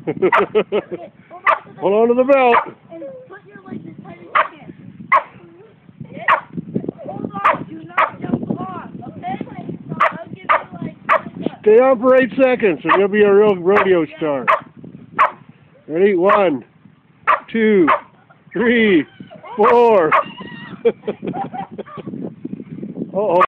Hold on to the belt. And put your legs as tight as you can. Hold on, do not jump off, okay? I'll give you like... Stay on for 8 seconds and you'll be a real rodeo star. Ready? 1, 2, 3, 4. Uh-oh.